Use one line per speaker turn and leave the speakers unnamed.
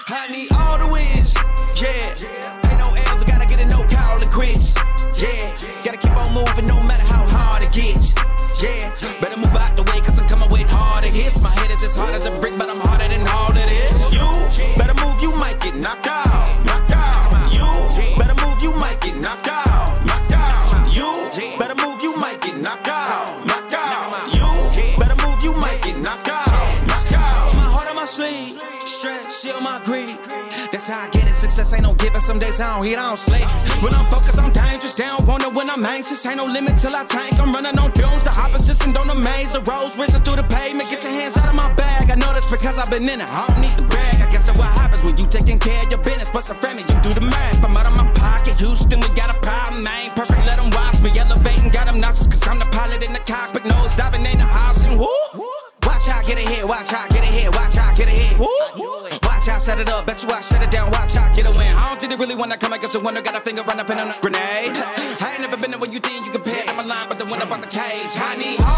I need all the wins, yeah. Ain't no L's, I gotta get it, no call and quits, yeah. Gotta keep on moving no matter how hard it gets, yeah. Better move out the way, cause I'm coming with harder hits. My head is as hard as a brick, but I'm harder than all it is. You better move, you might get knocked out, knocked out. You better move, you might get knocked out, knocked out. You better move, you might get knocked out, knocked out. You better move, you might get knocked out, knocked out. My heart on my sleeve, stress, shield my greed. That's how I get it, success ain't no giving. Some days I don't eat, I don't sleep. When I'm focused, I'm dangerous. They don't want it when I'm anxious. Ain't no limit till I tank. I'm running on fumes. The opposition don't amaze. The roads racing through the pavement. Get your hands out of my bag. I know that's because I've been in it. I don't need to brag. I guess that's what happens when you taking care of your business. But some family, you do the math. I'm out of my pocket. Houston, we got a problem. I ain't perfect, let them watch me. Elevating, got them nauseous. Cause I'm the pilot in the cockpit. Nose diving in the house and whoo. Watch out, get ahead. Watch out, get ahead. Watch out, get ahead. Watch out, set it up. Bet you I shut it down. Watch out, get a win. I don't think they really wanna come against the winner. Got a finger run up in on a grenade. I ain't never been there when you think you compare. I'm a line, but the winner about the cage. I need